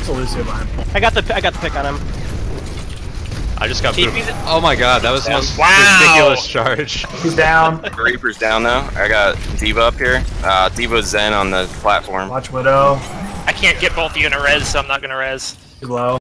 It's a Lucio behind. I got the pick on him. I just got TP's booped. Oh my god, that was the most Wow. ridiculous charge. He's down. Reaper's down though. I got Diva up here. Diva's Zen on the platform. Watch Widow. I can't get both of you in a res, so I'm not gonna res. He's low.